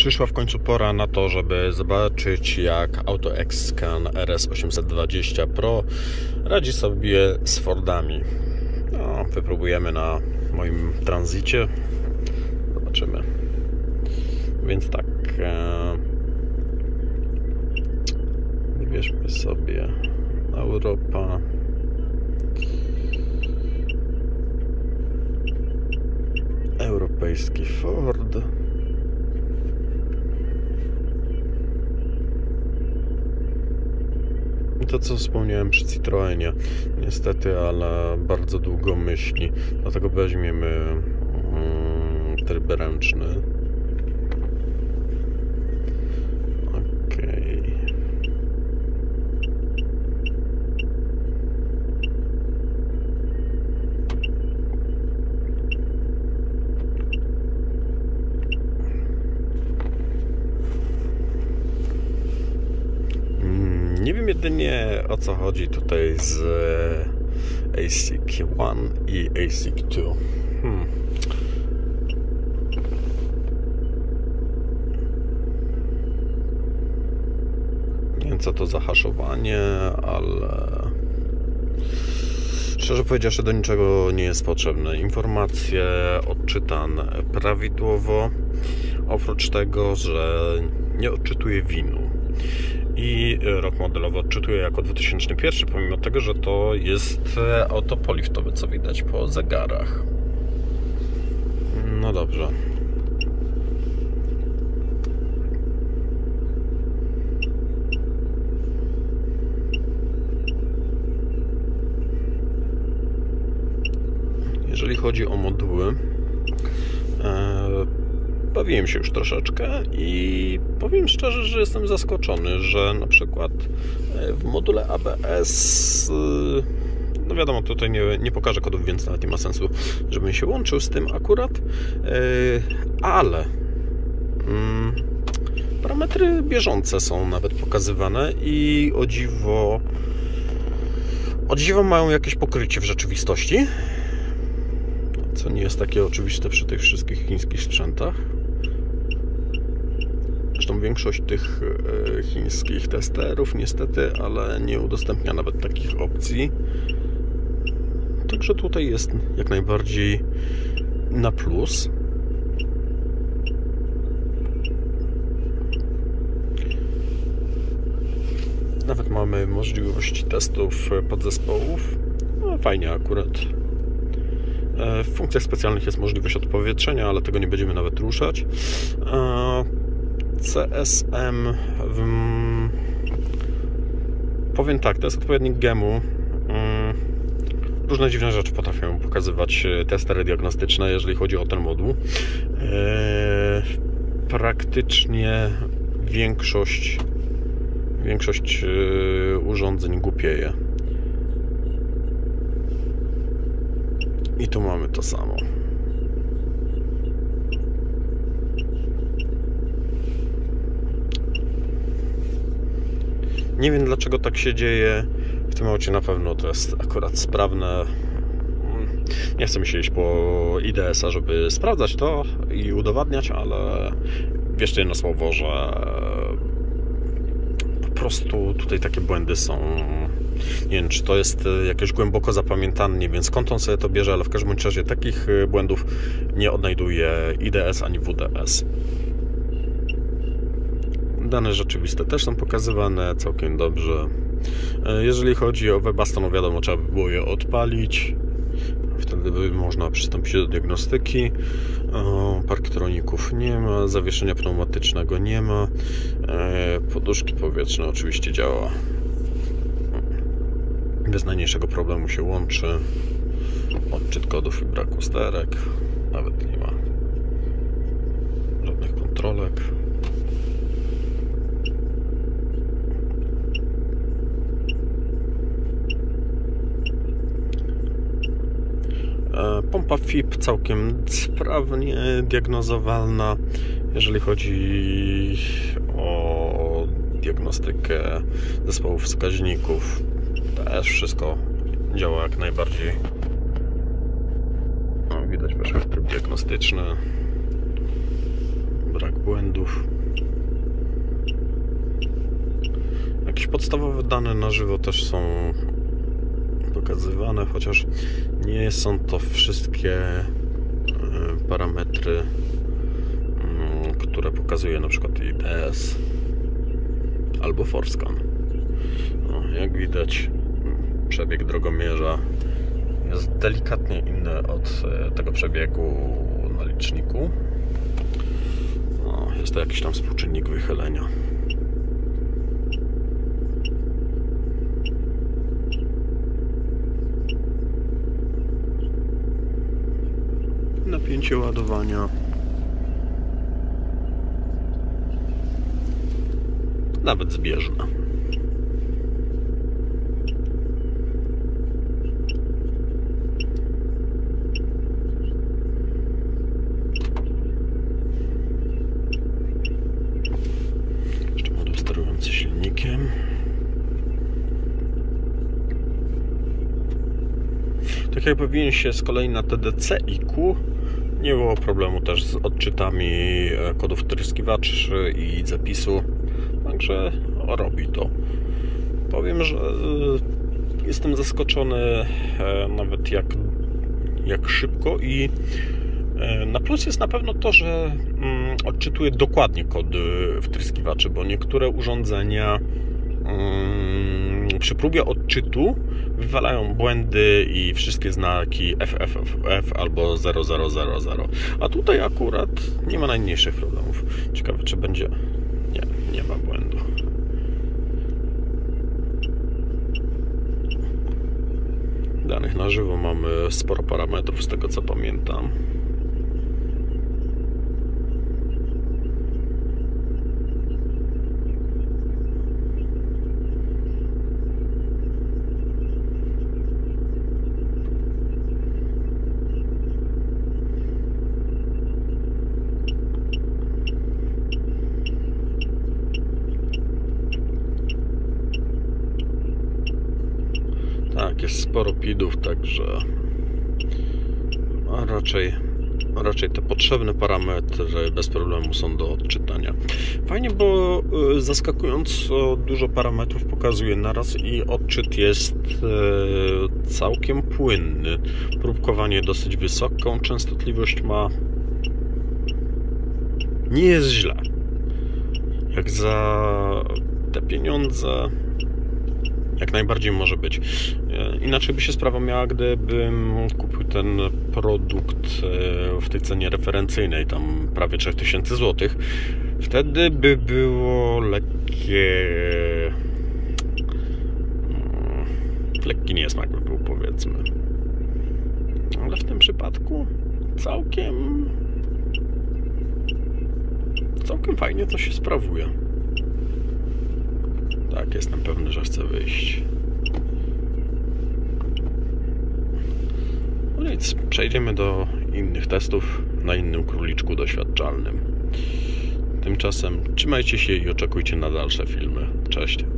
Przyszła w końcu pora na to, żeby zobaczyć, jak AutoXscan RS820 Pro radzi sobie z Fordami. No, wypróbujemy na moim Transicie. Zobaczymy. Więc tak, wybierzmy sobie Europa. Europejski Ford. I to, co wspomniałem przy Citroenie, niestety, ale bardzo długo myśli, dlatego weźmiemy tryb ręczny. Okej. Nie wiem jedynie, o co chodzi tutaj z ASIC 1 i ASIC 2. Nie wiem, co to za haszowanie, ale szczerze powiedziawszy, do niczego nie jest potrzebne. Informacje odczytane prawidłowo, oprócz tego, że nie odczytuje winu. I rok modelowy odczytuje jako 2001, pomimo tego, że to jest auto poliftowe, co widać po zegarach. No dobrze. Jeżeli chodzi o moduły, bawiłem się już troszeczkę i powiem szczerze, że jestem zaskoczony, że na przykład w module ABS, no wiadomo, tutaj nie pokażę kodów, więc nawet nie ma sensu, żebym się łączył z tym akurat, ale parametry bieżące są nawet pokazywane i o dziwo mają jakieś pokrycie w rzeczywistości, co nie jest takie oczywiste przy tych wszystkich chińskich sprzętach. Zresztą większość tych chińskich testerów niestety, ale nie udostępnia nawet takich opcji. Także tutaj jest jak najbardziej na plus. Nawet mamy możliwość testów podzespołów. No, fajnie akurat. W funkcjach specjalnych jest możliwość odpowietrzenia, ale tego nie będziemy nawet ruszać. CSM, powiem tak, to jest odpowiednik GEMU. Różne dziwne rzeczy potrafią pokazywać testery diagnostyczne, jeżeli chodzi o ten moduł. Praktycznie większość urządzeń głupieje. I tu mamy to samo. Nie wiem, dlaczego tak się dzieje. W tym aucie na pewno to jest akurat sprawne. Nie chcę mi się iść po IDS-a, żeby sprawdzać to i udowadniać, ale jeszcze jedno słowo, że po prostu tutaj takie błędy są. Nie wiem, czy to jest jakieś głęboko zapamiętane, nie wiem skąd on sobie to bierze, ale w każdym razie takich błędów nie odnajduje IDS ani WDS. Dane rzeczywiste też są pokazywane całkiem dobrze. Jeżeli chodzi o Webasto, no wiadomo, trzeba by było je odpalić. Wtedy by można przystąpić do diagnostyki. Parktroników nie ma, zawieszenia pneumatycznego nie ma. Poduszki powietrzne oczywiście działa. Bez najmniejszego problemu się łączy. Odczyt kodów i brak usterek. Nawet nie ma żadnych kontrolek. Pompa FIP całkiem sprawnie diagnozowalna. Jeżeli chodzi o diagnostykę zespołów wskaźników, też wszystko działa jak najbardziej. No, widać też tryb diagnostyczny, brak błędów. Podstawowe dane na żywo też są pokazywane, chociaż nie są to wszystkie parametry, które pokazuje na przykład IDS albo Forscan. No, jak widać, przebieg drogomierza jest delikatnie inny od tego przebiegu na liczniku. No, jest to jakiś tam współczynnik wychylenia. Napięcie ładowania nawet zbieżne. Jeszcze model sterujący silnikiem. Tak jak powinien się z kolei na TDC IQ, nie było problemu też z odczytami kodów wtryskiwaczy i zapisu, także robi to. Powiem, że jestem zaskoczony nawet jak szybko, i na plus jest na pewno to, że odczytuje dokładnie kody wtryskiwaczy, bo niektóre urządzenia przy próbie odczytu wywalają błędy i wszystkie znaki FFF albo 0000, a tutaj akurat nie ma najmniejszych problemów. Ciekawe, czy będzie... nie ma błędu. Danych na żywo mamy sporo parametrów, z tego co pamiętam. Tak, jest sporo PID-ów, także raczej te potrzebne parametry bez problemu są do odczytania. Fajnie, bo zaskakująco dużo parametrów pokazuje naraz i odczyt jest całkiem płynny. Próbkowanie dosyć wysoką częstotliwość ma. Nie jest źle. Jak za te pieniądze jak najbardziej może być. Inaczej by się sprawa miała, gdybym kupił ten produkt w tej cenie referencyjnej, tam prawie 3000 zł. Wtedy by było lekki niesmak by był, powiedzmy. Ale w tym przypadku całkiem fajnie to się sprawuje. Tak, jestem pewny, że chcę wyjść. No nic, przejdziemy do innych testów na innym króliczku doświadczalnym. Tymczasem trzymajcie się i oczekujcie na dalsze filmy. Cześć!